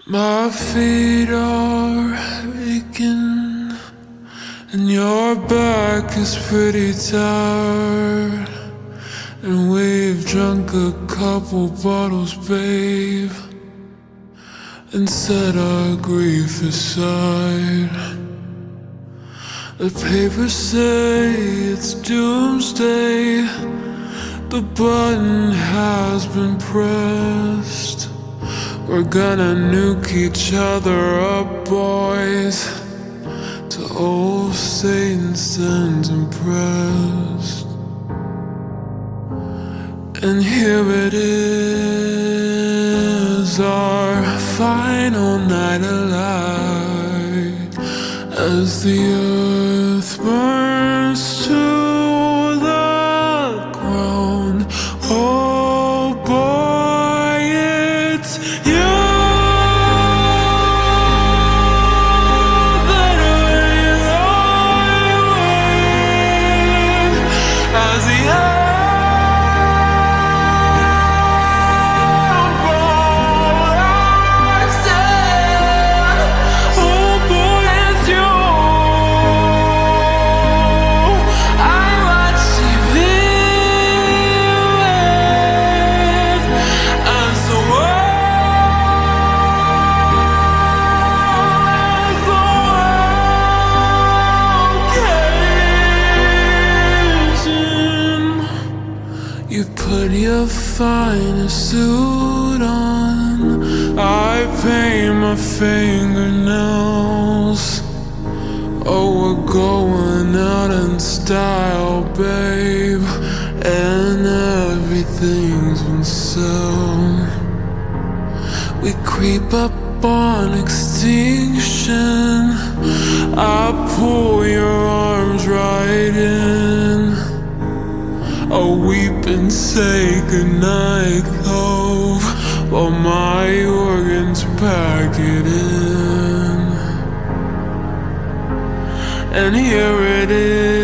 My feet are aching, and your back is pretty tired. And we've drunk a couple bottles, babe, and set our grief aside. The papers say it's doomsday. The button has been pressed. We're gonna nuke each other up, boys, till old Satan stands impressed. And here it is, our final night alive, as the earth burns to the ground. Oh boy, it's you that I'm with, as the earth you put your finest suit on, I paint my fingernails. Oh, we're going out in style, babe, and everything's been sold. We creep up on extinction, I pull your arms right in. I'll weep and say goodnight, love, while my organs pack it in. And here it is.